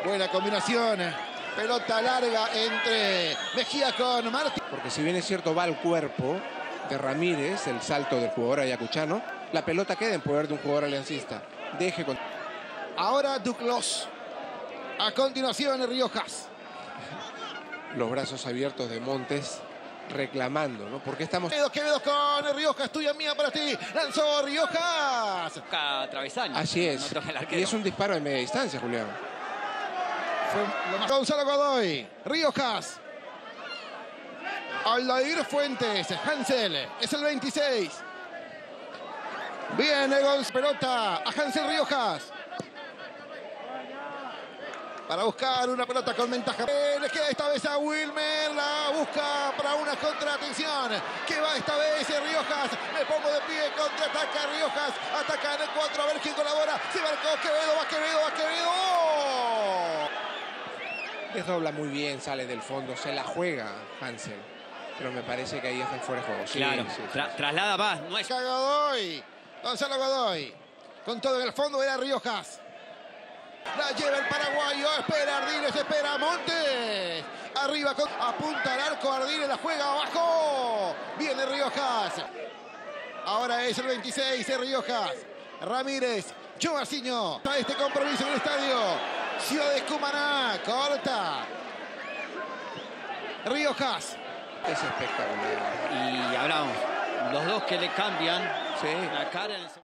Buena combinación. Pelota larga entre Mejía con Martín. Porque si bien es cierto va al cuerpo de Ramírez, el salto del jugador ayacuchano, la pelota queda en poder de un jugador aliancista. Deje con... Ahora Duclos. A continuación Riojas. Los brazos abiertos de Montes reclamando, ¿no? Porque estamos... Quevedo con Riojas, tuya mía para ti. Lanzó Riojas. Travesaño. Así es. No toca el Y arquero. es un disparo de media distancia, Julián. Gonzalo Godoy. Riojas. Aldair Fuentes. Hansel. Es el 26. Viene Gonzalo. Pelota a Hansel Riojas. Para buscar una pelota con ventaja. Le queda esta vez a Wilmer. La busca para una contratención. Que va esta vez Riojas. Me pongo de pie. Contraataca Riojas. Ataca en el 4. A ver quién colabora. Se marcó Quevedo. Va Quevedo. Va Quevedo. Desdobla muy bien, sale del fondo. Se la juega Hansel. Pero me parece que ahí está fuera de juego. Sí, Claro. sí. Traslada más. No es... Godoy. Gonzalo Godoy. Con todo en el fondo era Riojas. La lleva el paraguayo, espera Ardiles, espera Montes. Arriba, apunta al arco, Ardiles la juega abajo. Viene Riojas. Ahora es el 26 de Riojas. Ramírez, Joaciño. A este compromiso en el estadio. Ciudad de Cumaná, corta. Riojas. Es espectacular. Y hablamos. Los dos que le cambian Sí. la cara en el...